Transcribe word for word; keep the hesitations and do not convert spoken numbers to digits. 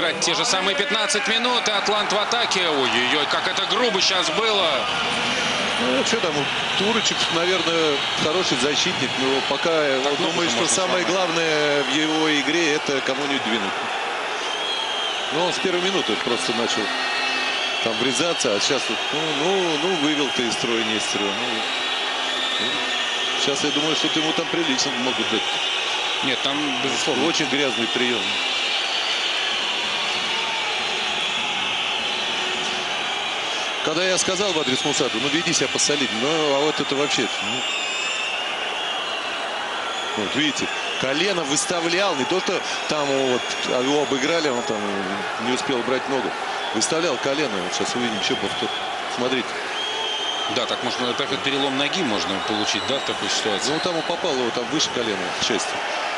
играть те же самые пятнадцать минут. И Атлант в атаке. Ой-ой-ой, как это грубо сейчас было. Ну, что там, Турочек, наверное, хороший защитник, но пока он думает, что самое главное в его игре — это кому-нибудь двинуть. Но он с первой минуты просто начал там врезаться, а сейчас вот, ну, ну, ну, вывел ты из строя, не из строя. Ну, ну, сейчас я думаю, что ему там прилично могут дать. Нет, там, безусловно. Очень грязный прием. Когда я сказал в адрес Мусатова, ну веди себя посолиднее, ну а вот это вообще, ну, вот видите, колено выставлял, не то что там вот его обыграли, он там не успел брать ногу, выставлял колено. Вот сейчас увидим еще повтор. Смотрите. Да, так можно, так как перелом ноги можно получить, да, в такой ситуации. Ну там он попал, его там выше колена, к счастью.